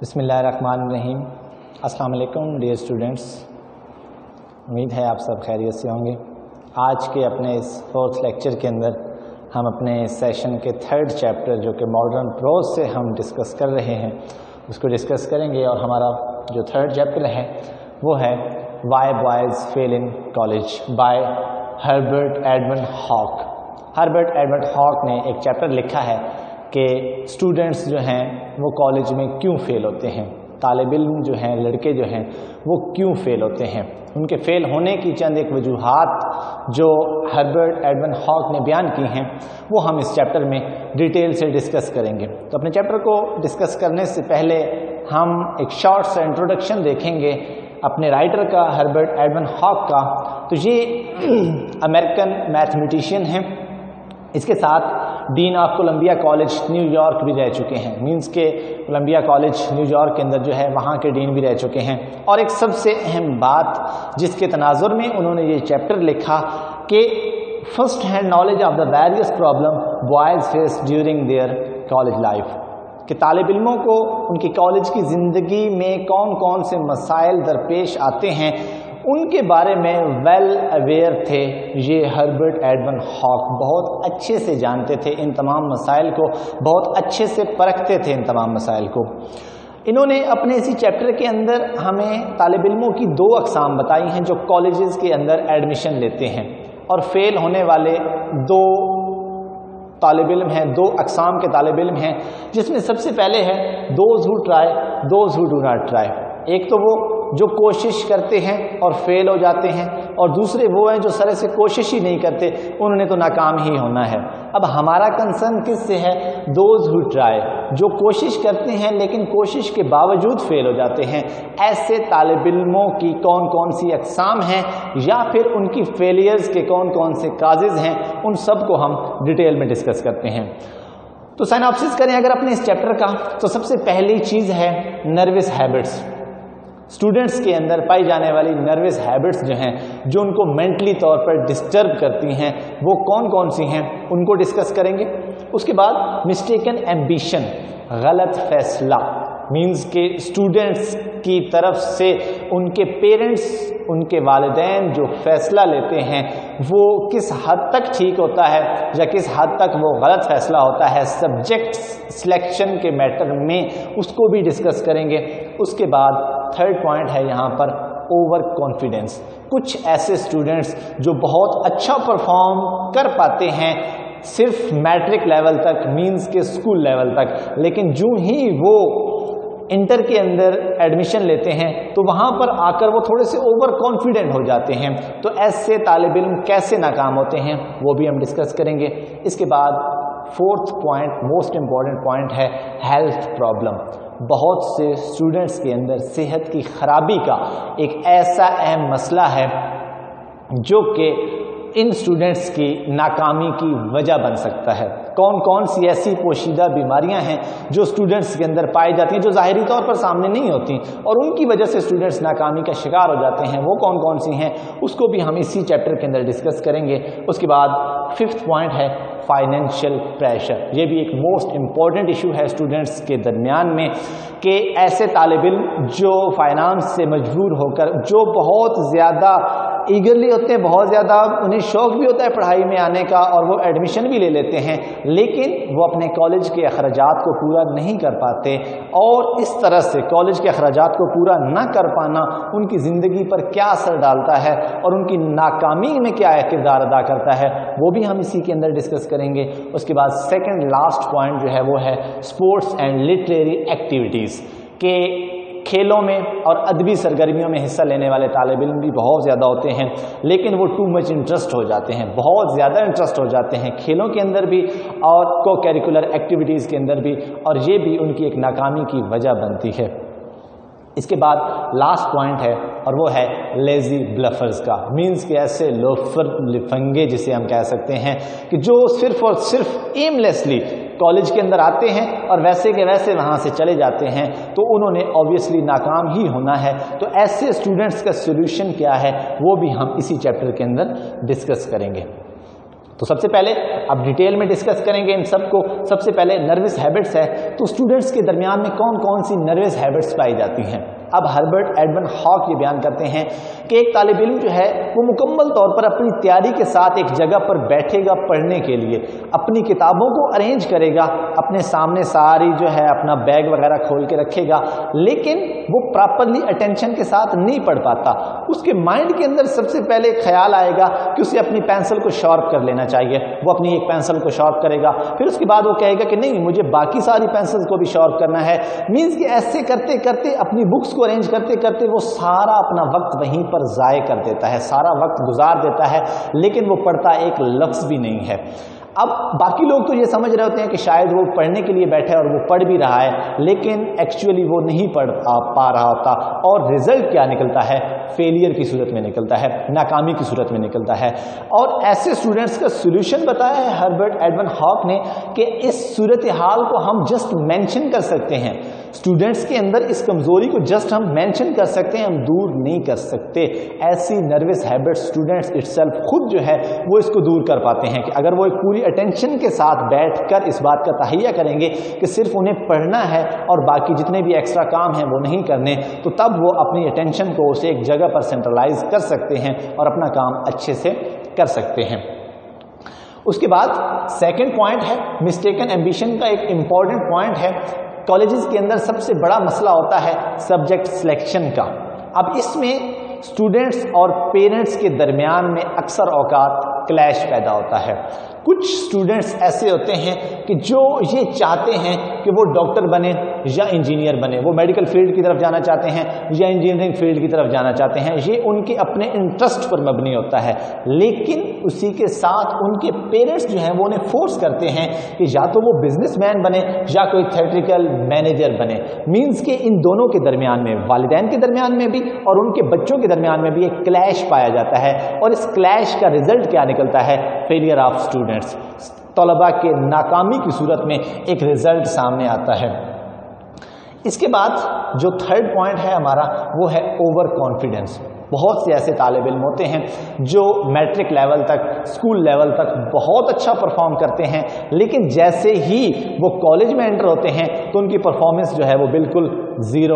بسم اللہ الرحمن الرحیم۔ السلام علیکم ڈیئر اسٹوڈنٹس، امید ہے آپ سب خیریت سے ہوں گے۔ آج کے اپنے اس فورتھ لیکچر کے اندر ہم اپنے سیشن کے تھرڈ چیپٹر جو کہ ماڈرن پروز سے ہم ڈسکس کر رہے ہیں اس کو ڈسکس کریں گے، اور ہمارا جو تھرڈ چیپٹر ہے وہ ہے why boys fail in college by Herbert Edmund Hawk. Herbert Edmund Hawk نے ایک چیپٹر لکھا ہے کہ اسٹوڈنٹس جو ہیں وہ کالج میں کیوں فیل ہوتے ہیں، طالب علم جو ہیں، لڑکے جو ہیں وہ کیوں فیل ہوتے ہیں، ان کے فیل ہونے کی چند ایک وجوہات جو ہربرٹ ایڈمنڈ ہاک نے بیان کی ہیں وہ ہم اس چیپٹر میں ڈیٹیل سے ڈسکس کریں گے۔ تو اپنے چیپٹر کو ڈسکس کرنے سے پہلے ہم ایک شارٹ سا انٹروڈکشن دیکھیں گے اپنے رائٹر کا، ہربرٹ ایڈمنڈ ہاک کا۔ تو یہ امریکن میتھمیٹیشین ہیں، اس کے ساتھ dean of Columbia college New York بھی رہ چکے ہیں، مینس کہ کولمبیا کالج نیو یارک کے اندر جو ہے وہاں کے ڈین بھی رہ چکے ہیں۔ اور ایک سب سے اہم بات جس کے تناظر میں انہوں نے یہ چیپٹر لکھا کہ first hand knowledge of the various problem boys face during their college life, کہ طالب علموں کو ان کی کالج کی زندگی میں کون کون سے مسائل درپیش آتے ہیں ان کے بارے میں ویل اویئر تھے۔ یہ ہربرٹ ایڈمنڈ ہاک بہت اچھے سے جانتے تھے ان تمام مسائل کو، بہت اچھے سے پرکھتے تھے ان تمام مسائل کو۔ انہوں نے اپنے اسی چیپٹر کے اندر ہمیں طالب علموں کی دو اقسام بتائی ہیں جو کالجز کے اندر ایڈمیشن لیتے ہیں، اور فیل ہونے والے دو طالب علم ہیں، دو اقسام کے طالب علم ہیں، جس میں سب سے پہلے ہے those who try, those who do not try. ایک تو وہ جو کوشش کرتے ہیں اور فیل ہو جاتے ہیں، اور دوسرے وہ ہیں جو سرے سے کوشش ہی نہیں کرتے، انہوں نے تو ناکام ہی ہونا ہے۔ اب ہمارا کنسرن کس سے ہے؟ دوز ہو ٹرائی، جو کوشش کرتے ہیں لیکن کوشش کے باوجود فیل ہو جاتے ہیں۔ ایسے طالب علموں کی کون کون سی اقسام ہیں یا پھر ان کی فیلیئرز کے کون کون سے کازز ہیں، ان سب کو ہم ڈیٹیل میں ڈسکس کرتے ہیں۔ تو سائنوپسس کریں اگر اپنے اس چیپٹر کا، تو سب سے پہلی چیز ہے نروس ہیبٹس۔ اسٹوڈنٹس کے اندر پائی جانے والی نروس ہیبٹس جو ہیں جو ان کو مینٹلی طور پر ڈسٹرب کرتی ہیں وہ کون کون سی ہیں ان کو ڈسکس کریں گے۔ اس کے بعد مسٹیکن ایمبیشن، غلط فیصلہ، مینز کہ اسٹوڈنٹس کی طرف سے ان کے پیرنٹس، ان کے والدین جو فیصلہ لیتے ہیں وہ کس حد تک ٹھیک ہوتا ہے یا کس حد تک وہ غلط فیصلہ ہوتا ہے، سبجیکٹ سلیکشن کے میٹر میں اس کو بھی ڈسکس کریں گے۔ اس کے بعد تھرڈ پوائنٹ ہے یہاں پر اوور کانفیڈنس۔ کچھ ایسے اسٹوڈنٹس جو بہت اچھا پرفارم کر پاتے ہیں صرف میٹرک لیول تک، مینز کے اسکول لیول تک، لیکن جو ہی وہ انٹر کے اندر ایڈمیشن لیتے ہیں تو وہاں پر آ کر وہ تھوڑے سے اوور کانفیڈنٹ ہو جاتے ہیں۔ تو ایسے طالب علم کیسے ناکام ہوتے ہیں وہ بھی ہم ڈسکس کریں گے۔ اس کے بعد fourth point, most important point ہے ہیلتھ پرابلم۔ بہت سے اسٹوڈنٹس کے اندر صحت کی خرابی کا ایک ایسا اہم مسئلہ ہے جو کہ ان اسٹوڈنٹس کی ناکامی کی وجہ بن سکتا ہے۔ کون کون سی ایسی پوشیدہ بیماریاں ہیں جو اسٹوڈنٹس کے اندر پائی جاتی ہیں جو ظاہری طور پر سامنے نہیں ہوتی اور ان کی وجہ سے اسٹوڈنٹس ناکامی کا شکار ہو جاتے ہیں، وہ کون کون سی ہیں اس کو بھی ہم اسی چیپٹر کے اندر ڈسکس کریں گے۔ اس کے بعد ففتھ پوائنٹ ہے فائنینشیل پریشر۔ یہ بھی ایک موسٹ امپورٹنٹ ایشو ہے اسٹوڈنٹس کے درمیان میں کہ ایسے طالب علم جو فائنانس سے مجبور ہو کر، جو بہت زیادہ ایگرلی ہوتے ہیں، بہت زیادہ انہیں شوق بھی ہوتا ہے پڑھائی میں آنے کا اور وہ ایڈمیشن بھی لے لیتے ہیں، لیکن وہ اپنے کالج کے اخراجات کو پورا نہیں کر پاتے، اور اس طرح سے کالج کے اخراجات کو پورا نہ کر پانا ان کی زندگی پر کیا اثر ڈالتا ہے اور ان کی ناکامی میں کیا کردار ادا کرتا ہے وہ بھی ہم اسی کے اندر ڈسکس کریں گے۔ اس کے بعد سیکنڈ لاسٹ پوائنٹ جو ہے وہ ہے اسپورٹس اینڈ لٹریری ایکٹیویٹیز، کہ کھیلوں میں اور ادبی سرگرمیوں میں حصہ لینے والے طالب علم بھی بہت زیادہ ہوتے ہیں لیکن وہ ٹو مچ انٹرسٹ ہو جاتے ہیں، بہت زیادہ انٹرسٹ ہو جاتے ہیں کھیلوں کے اندر بھی اور کو کیریکولر ایکٹیویٹیز کے اندر بھی، اور یہ بھی ان کی ایک ناکامی کی وجہ بنتی ہے۔ اس کے بعد لاسٹ پوائنٹ ہے اور وہ ہے لیزی بلفرز کا، مینز کہ ایسے لوفر لفنگے جسے ہم کہہ سکتے ہیں کہ جو صرف اور صرف ایم لیسلی کالج کے اندر آتے ہیں اور ویسے کے ویسے وہاں سے چلے جاتے ہیں، تو انہوں نے اوبیسلی ناکام ہی ہونا ہے۔ تو ایسے اسٹوڈنٹس کا سولوشن کیا ہے وہ بھی ہم اسی چیپٹر کے اندر ڈسکس کریں گے۔ تو سب سے پہلے اب ڈیٹیل میں ڈسکس کریں گے ان سب کو. سب سے پہلے نروس ہیبٹس ہے. تو اسٹوڈنٹس کے درمیان میں کون کون سی نروس ہیبٹس پائی جاتی ہیں. اب ہربرٹ ایڈون ہاک یہ بیان کرتے ہیں کہ ایک طالب علم جو ہے وہ مکمل طور پر اپنی تیاری کے ساتھ ایک جگہ پر بیٹھے گا پڑھنے کے لیے, اپنی کتابوں کو ارینج کرے گا, اپنے سامنے ساری جو ہے اپنا بیگ وغیرہ کھول کے رکھے گا, لیکن وہ پراپرلی اٹینشن کے ساتھ نہیں پڑھ پاتا. اس کے مائنڈ کے اندر سب سے پہلے ایک خیال آئے گا کہ اسے اپنی پینسل کو شارپ کر لینا چاہیے. وہ اپنی ایک پینسل کو شارپ کرے گا, پھر اس کے بعد وہ کہے گا کہ نہیں مجھے باقی ساری پینسل کو بھی شارپ کرنا ہے. مینس کہ ایسے کرتے کرتے اپنی بکس کو ارینج کرتے کرتے وہ سارا اپنا وقت وہیں پر ضائع کر دیتا ہے, سارا وقت گزار دیتا ہے, لیکن وہ پڑھتا ایک لفظ بھی نہیں ہے. اب باقی لوگ تو یہ سمجھ رہے ہوتے ہیں کہ شاید وہ پڑھنے کے لیے بیٹھے اور وہ پڑھ بھی رہا ہے, لیکن ایکچولی وہ نہیں پڑھ پا رہا ہوتا, اور ریزلٹ کیا نکلتا ہے, فیلئر کی صورت میں نکلتا ہے, ناکامی کی صورت میں نکلتا ہے. اور ایسے اسٹوڈنٹس کا سولوشن بتایا ہے ہربرٹ ایڈون ہاک نے کہ اس صورتحال کو ہم جسٹ مینشن کر سکتے ہیں. اسٹوڈنٹس کے اندر اس کمزوری کو جسٹ ہم مینشن کر سکتے ہیں, ہم دور نہیں کر سکتے. ایسی nervous habit students itself خود جو ہے وہ اس کو دور کر پاتے ہیں کہ اگر وہ ایک پوری اٹینشن کے ساتھ بیٹھ کر اس بات کا تہیہ کریں گے کہ صرف انہیں پڑھنا ہے اور باقی جتنے بھی ایکسٹرا کام ہیں وہ نہیں کرنے, تو تب وہ اپنی اٹینشن کو اسے ایک جگہ پر سینٹرلائز کر سکتے ہیں اور اپنا کام اچھے سے کر سکتے ہیں. اس کے بعد سیکنڈ پوائنٹ ہے مسٹیکن ایمبیشن کا. ایک امپورٹنٹ پوائنٹ ہے, کالجز کے اندر سب سے بڑا مسئلہ ہوتا ہے سبجیکٹ سلیکشن کا. اب اس میں اسٹوڈنٹس اور پیرنٹس کے درمیان میں اکثر اوقات کلیش پیدا ہوتا ہے. کچھ اسٹوڈنٹس ایسے ہوتے ہیں کہ جو یہ چاہتے ہیں کہ وہ ڈاکٹر بنے یا انجینئر بنے, وہ میڈیکل فیلڈ کی طرف جانا چاہتے ہیں یا انجینئرنگ فیلڈ کی طرف جانا چاہتے ہیں, یہ ان کے اپنے انٹرسٹ پر مبنی ہوتا ہے. لیکن اسی کے ساتھ ان کے پیرنٹس جو ہیں وہ انہیں فورس کرتے ہیں کہ یا تو وہ بزنس مین بنے یا کوئی تھیٹریکل مینیجر بنے. مینس کہ ان دونوں کے درمیان میں, والدین کے درمیان میں بھی اور ان کے بچوں کے درمیان میں بھی ایک کلیش پایا جاتا ہے, اور اس کلیش کا رزلٹ کیا نکلتا ہے, فیلئر آف اسٹوڈنٹس. طلباء کے ناکامی کی صورت میں ایک رزلٹ سامنے آتا ہے. اس کے بعد جو تھرڈ پوائنٹ ہے ہمارا وہ ہے اوور کانفیڈنس. بہت سے ایسے طالب علم ہوتے ہیں جو میٹرک لیول تک, اسکول لیول تک بہت اچھا پرفارم کرتے ہیں, لیکن جیسے ہی وہ کالج میں انٹر ہوتے ہیں تو ان کی پرفارمنس جو ہے وہ بالکل زیرو.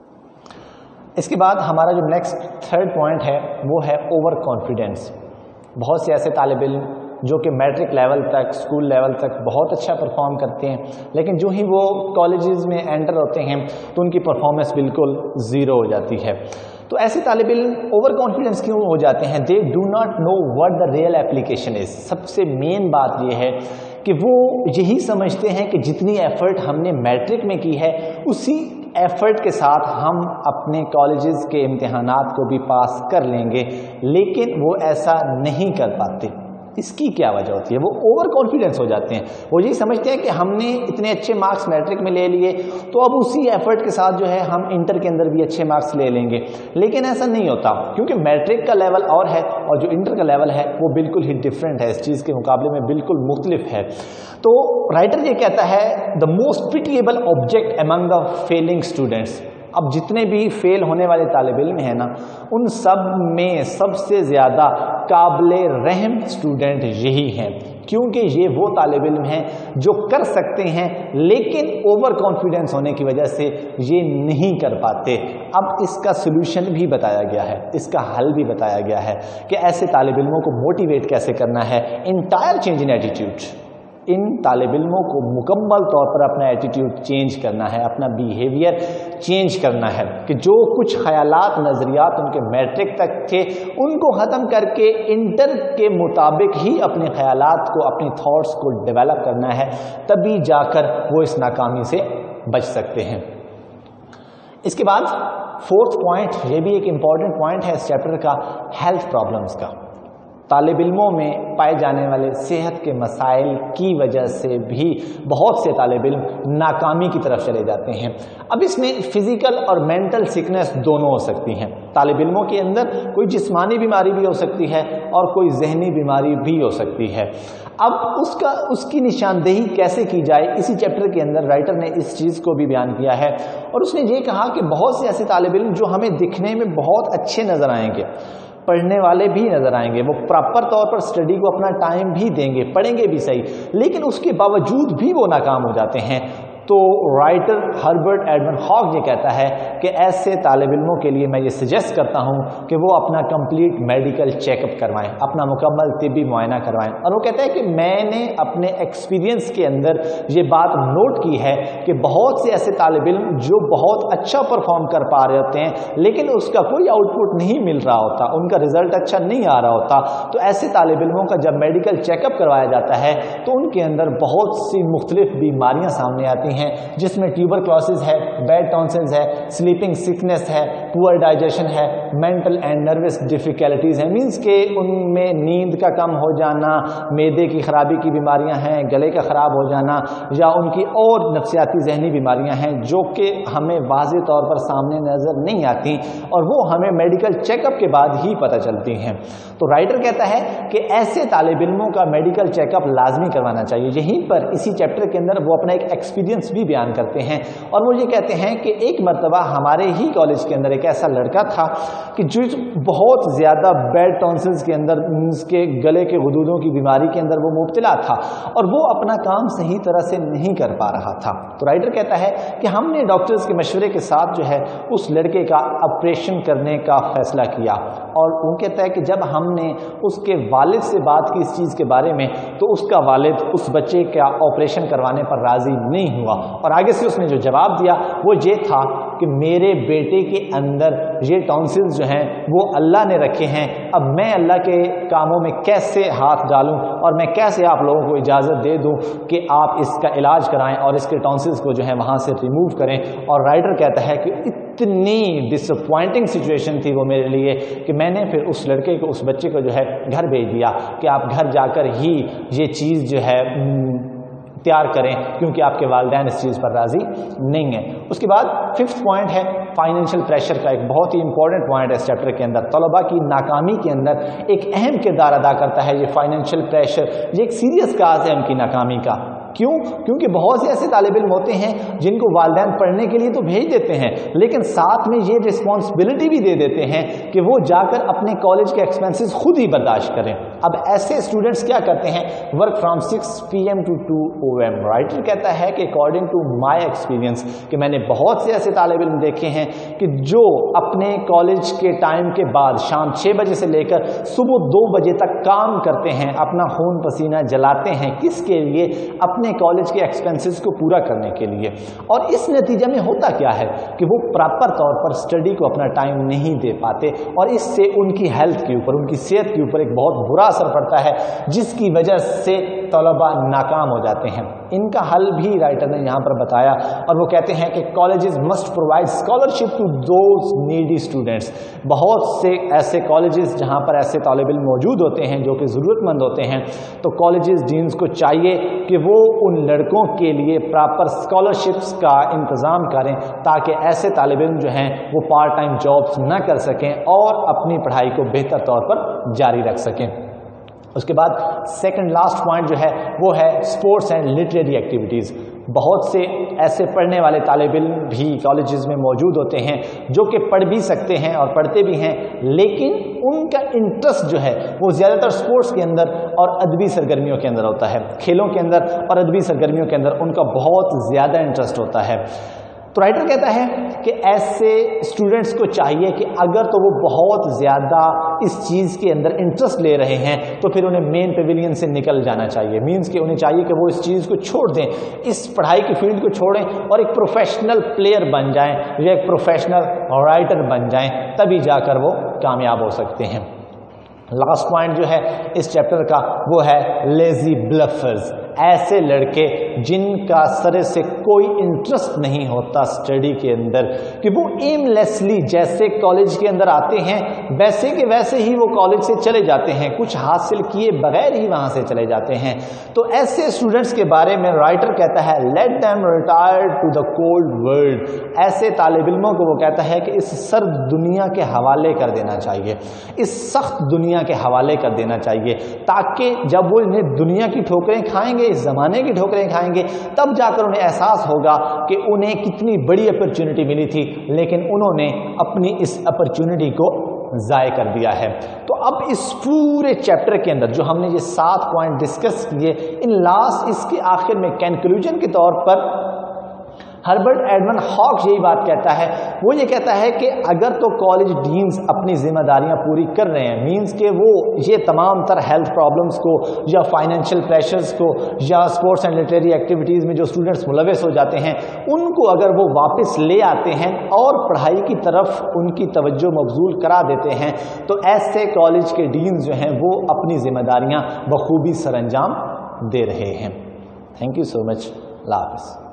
اس کے بعد ہمارا جو نیکسٹ تھرڈ پوائنٹ ہے وہ ہے اوور کانفیڈنس. بہت سے ایسے طالب علم جو کہ میٹرک لیول تک, اسکول لیول تک بہت اچھا پرفارم کرتے ہیں, لیکن جو ہی وہ کالجز میں انٹر ہوتے ہیں تو ان کی پرفارمنس بالکل زیرو ہو جاتی ہے. تو ایسے طالب علم اوور کانفیڈنس کیوں ہو جاتے ہیں؟ They do not know what the real application is. سب سے مین بات یہ ہے کہ وہ یہی سمجھتے ہیں کہ جتنی ایفرٹ ہم نے میٹرک میں کی ہے اسی ایفرٹ کے ساتھ ہم اپنے کالجز کے امتحانات کو بھی پاس کر لیں گے, لیکن وہ ایسا نہیں کر پاتے. اس کی کیا وجہ ہوتی ہے؟ وہ اوور کانفیڈنس ہو جاتے ہیں. وہ یہی سمجھتے ہیں کہ ہم نے اتنے اچھے مارکس میٹرک میں لے لیے تو اب اسی ایفرٹ کے ساتھ جو ہے ہم انٹر کے اندر بھی اچھے مارکس لے لیں گے, لیکن ایسا نہیں ہوتا, کیونکہ میٹرک کا لیول اور ہے اور جو انٹر کا لیول ہے وہ بالکل ہی ڈفرینٹ ہے, اس چیز کے مقابلے میں بالکل مختلف ہے. تو رائٹر یہ کہتا ہے the most pitiable object among the failing students. اب جتنے بھی فیل ہونے والے طالب علم ہیں نا, ان سب میں سب سے زیادہ قابل رحم اسٹوڈنٹ یہی ہیں, کیونکہ یہ وہ طالب علم ہیں جو کر سکتے ہیں لیکن اوور کانفیڈنس ہونے کی وجہ سے یہ نہیں کر پاتے. اب اس کا سلوشن بھی بتایا گیا ہے, اس کا حل بھی بتایا گیا ہے کہ ایسے طالب علموں کو موٹیویٹ کیسے کرنا ہے. انٹائر چینج ان ایٹیٹیوڈ, ان طالب علموں کو مکمل طور پر اپنا ایٹیٹیوڈ چینج کرنا ہے, اپنا بیہیویئر چینج کرنا ہے, کہ جو کچھ خیالات, نظریات ان کے میٹرک تک تھے ان کو ختم کر کے انٹر کے مطابق ہی اپنے خیالات کو, اپنی تھاٹس کو ڈیولپ کرنا ہے, تبھی جا کر وہ اس ناکامی سے بچ سکتے ہیں. اس کے بعد فورتھ پوائنٹ, یہ بھی ایک امپورٹنٹ پوائنٹ ہے اس چیپٹر کا, ہیلتھ پرابلمس کا. طالب علموں میں پائے جانے والے صحت کے مسائل کی وجہ سے بھی بہت سے طالب علم ناکامی کی طرف چلے جاتے ہیں. اب اس میں فزیکل اور مینٹل سکنس دونوں ہو سکتی ہیں. طالب علموں کے اندر کوئی جسمانی بیماری بھی ہو سکتی ہے اور کوئی ذہنی بیماری بھی ہو سکتی ہے. اب اس کی نشاندہی کیسے کی جائے, اسی چیپٹر کے اندر رائٹر نے اس چیز کو بھی بیان کیا ہے, اور اس نے یہ کہا کہ بہت سے ایسے طالب علم جو ہمیں دکھنے میں بہت اچھے نظر آئیں گے, पढ़ने वाले भी नज़र आएंगे, वो प्रॉपर तौर पर स्टडी को अपना टाइम भी देंगे, पढ़ेंगे भी सही, लेकिन उसके बावजूद भी वो नाकाम हो जाते हैं। तो राइटर हर्बर्ट एडमंड हॉक ये कहता है कि ऐसे तालिब इल्मों के लिए मैं ये सजेस्ट करता हूँ कि वो अपना कंप्लीट मेडिकल चेकअप करवाएं, अपना मुकम्मल तिब्बी मुआयना करवाएं। और वो कहता है कि मैंने अपने एक्सपीरियंस के अंदर ये बात नोट की है कि बहुत से ऐसे तालिब इल्म जो बहुत अच्छा परफॉर्म कर पा रहे होते हैं, लेकिन उसका कोई आउटपुट नहीं मिल रहा होता, उनका रिजल्ट अच्छा नहीं आ रहा होता। तो ऐसे तालिब इल्मों का जब मेडिकल चेकअप करवाया जाता है तो उनके अंदर बहुत सी मुख्तलिफ बीमारियाँ सामने आती हैं, जिसमें ट्यूबरक्लोसिस है, बैड टॉन्सिल्स है, स्लीपिंग सिकनेस है, पुअर डाइजेशन है, मेंटल एंड नर्वस डिफिकल्टीज हैं, मींस के उनमें नींद का कम हो जाना, मैदे की खराबी की बीमारियां हैं, गले का खराब हो जाना, या उनकी और नफ्सियाती जहनी बीमारियां हैं जो कि हमें वाज़ेह तौर पर सामने नजर नहीं आती और वो हमें मेडिकल चेकअप के बाद ही पता चलती हैं। तो राइटर कहता है कि ऐसे तालिब इल्मों का मेडिकल चेकअप लाजमी करवाना चाहिए। यहीं पर इसी चैप्टर के अंदर वो अपना एक एक्सपीरियंस भी बयान करते हैं और वो ये कहते हैं कि एक मर्तबा हमारे ही कॉलेज के अंदर एक ऐसा लड़का था कि जो बहुत ज़्यादा बैड टॉन्सिल्स के अंदर, उसके गले के गुदूदों की बीमारी के अंदर वो मुब्तला था और वो अपना काम सही तरह से नहीं कर पा रहा था। तो राइटर कहता है कि हमने डॉक्टर्स के मशवरे के साथ जो है उस लड़के का ऑपरेशन करने का फैसला किया। और वो कहता है कि जब हमने उसके वालिद से बात की इस चीज़ के बारे में तो उसका वालिद उस बच्चे का ऑपरेशन करवाने पर राज़ी नहीं हुआ और आगे से उसने जो जवाब दिया वो ये था कि मेरे बेटे के अंदर ये टॉन्सिल्स जो हैं वो अल्लाह ने रखे हैं, अब मैं अल्लाह के कामों में कैसे हाथ डालूं और मैं कैसे आप लोगों को इजाज़त दे दूं कि आप इसका इलाज कराएं और इसके टॉन्सिल्स को जो है वहाँ से रिमूव करें। और राइटर कहता है कि इतनी डिसअपॉइंटिंग सिचुएशन थी वो मेरे लिए कि मैंने फिर उस लड़के को, उस बच्चे को जो है घर भेज दिया कि आप घर जाकर ही ये चीज़ जो है तैयार करें, क्योंकि आपके वालिदैन इस चीज़ पर राज़ी नहीं है। उसके बाद 5th पॉइंट है फाइनेंशियल प्रेशर का। एक बहुत ही इंपॉर्टेंट पॉइंट है इस चैप्टर के अंदर। तलबा की नाकामी के अंदर एक अहम किरदार अदा करता है ये फाइनेंशियल प्रेशर। ये एक सीरियस काज है उनकी नाकामी का। क्यों? क्योंकि बहुत से ऐसे तालिब इल्म होते हैं जिनको वालिदैन पढ़ने के लिए तो भेज देते हैं, लेकिन साथ में ये रिस्पॉन्सिबिलिटी भी दे देते हैं कि वो जाकर अपने कॉलेज के एक्सपेंसेस खुद ही बर्दाश्त करें। अब ऐसे स्टूडेंट्स क्या करते हैं? Work from 6 PM to 2 AM। Writer कहता है कि अकॉर्डिंग टू माई एक्सपीरियंस कि मैंने बहुत से ऐसे तालिब इल्म देखे हैं कि जो अपने कॉलेज के टाइम के बाद शाम 6 बजे से लेकर सुबह 2 बजे तक काम करते हैं, अपना खून पसीना जलाते हैं। किसके लिए? अपने कॉलेज के एक्सपेंसेस को पूरा करने के लिए। और इस नतीजे में होता क्या है कि वो प्रॉपर तौर पर स्टडी को अपना टाइम नहीं दे पाते और इससे उनकी हेल्थ के ऊपर, उनकी सेहत के ऊपर एक बहुत बुरा असर पड़ता है, जिसकी वजह से तलबा नाकाम हो जाते हैं। इनका हल भी राइटर ने यहाँ पर बताया और वो कहते हैं कि colleges must provide scholarship to those needy students. बहुत से ऐसे कॉलेजेस जहाँ पर ऐसे तालिब इल्म मौजूद होते हैं जो कि ज़रूरतमंद होते हैं, तो कॉलेजेस डीन्स को चाहिए कि वो उन लड़कों के लिए प्रॉपर स्कॉलरशिप्स का इंतज़ाम करें ताकि ऐसे तालिब इल्म जो हैं वो पार्ट टाइम जॉब्स न कर सकें और अपनी पढ़ाई को बेहतर तौर पर जारी रख सकें। उसके बाद सेकंड लास्ट पॉइंट जो है वो है स्पोर्ट्स एंड लिटरेरी एक्टिविटीज़। बहुत से ऐसे पढ़ने वाले तालिब इल्म भी कॉलेजेस में मौजूद होते हैं जो कि पढ़ भी सकते हैं और पढ़ते भी हैं, लेकिन उनका इंटरेस्ट जो है वो ज़्यादातर स्पोर्ट्स के अंदर और अदबी सरगर्मियों के अंदर होता है। खेलों के अंदर और अदबी सरगर्मियों के अंदर उनका बहुत ज़्यादा इंटरेस्ट होता है। तो राइटर कहता है कि ऐसे स्टूडेंट्स को चाहिए कि अगर तो वो बहुत ज़्यादा इस चीज़ के अंदर इंटरेस्ट ले रहे हैं तो फिर उन्हें मेन पेविलियन से निकल जाना चाहिए। मीन्स कि उन्हें चाहिए कि वो इस चीज़ को छोड़ दें, इस पढ़ाई की फील्ड को छोड़ें और एक प्रोफेशनल प्लेयर बन जाएं या एक प्रोफेशनल राइटर बन जाएं, तभी जाकर वो कामयाब हो सकते हैं। लास्ट पॉइंट जो है इस चैप्टर का वो है लेजी ब्लफर्स। ऐसे लड़के जिनका सर से कोई इंटरेस्ट नहीं होता स्टडी के अंदर, कि वो एमलेसली जैसे कॉलेज के अंदर आते हैं वैसे के वैसे ही वो कॉलेज से चले जाते हैं, कुछ हासिल किए बगैर ही वहाँ से चले जाते हैं। तो ऐसे स्टूडेंट्स के बारे में राइटर कहता है let them retire to the cold world. ऐसे तालिब इल्मों को वो कहता है कि इस सर्द दुनिया के हवाले कर देना चाहिए, इस सख्त दुनिया के हवाले कर देना चाहिए, ताकि जब वो इन्हें दुनिया की ठोकरें खाएंगे, इस ज़माने की ठोकरें खाएंगे, तब जाकर उन्हें एहसास होगा कि उन्हें कितनी बड़ी अपॉर्चुनिटी मिली थी, लेकिन उन्होंने अपनी इस अपॉर्चुनिटी को ضائع کر دیا ہے۔ تو اب اس پورے چیپٹر کے اندر جو ہم نے یہ 7 پوائنٹ ڈسکس کیے، اس کے آخر میں کنکلوژن کے طور پر ہربرٹ ایڈمن ہاک یہی بات کہتا ہے، وہ یہ کہتا ہے کہ اگر تو کالج ڈینز اپنی ذمہ داریاں پوری کر رہے ہیں، مینز کہ وہ یہ تمام تر ہیلتھ پرابلمس کو یا فائنینشیل پریشرز کو یا اسپورٹس اینڈ لٹریری ایکٹیویٹیز میں جو اسٹوڈنٹس ملوث ہو جاتے ہیں ان کو اگر وہ واپس لے آتے ہیں اور پڑھائی کی طرف ان کی توجہ مبذول کرا دیتے ہیں، تو ایسے کالج کے ڈینز جو ہیں وہ اپنی ذمہ داریاں بخوبی سر انجام دے رہے ہیں۔ تھینک یو سو مچ، اللہ حافظ۔